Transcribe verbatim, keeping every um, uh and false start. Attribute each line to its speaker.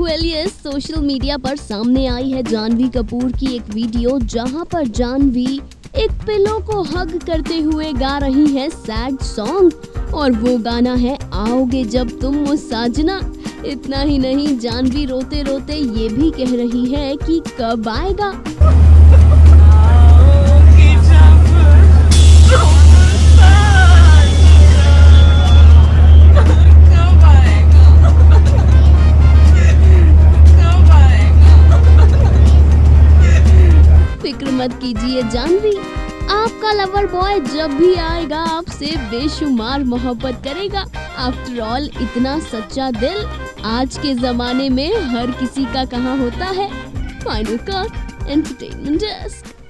Speaker 1: Well yes, social media पर सामने आई है जानवी कपूर की एक वीडियो जहां पर जानवी एक पिलो को हग करते हुए गा रही है सैड सॉन्ग और वो गाना है आओगे जब तुम वो साजना। इतना ही नहीं, जानवी रोते रोते ये भी कह रही है कि कब आएगा। फिक्र मत कीजिए जानवी, आपका लवर बॉय जब भी आएगा आपसे बेशुमार मोहब्बत करेगा। आफ्टर ऑल इतना सच्चा दिल आज के जमाने में हर किसी का कहाँ होता है। Final cut entertainment desk.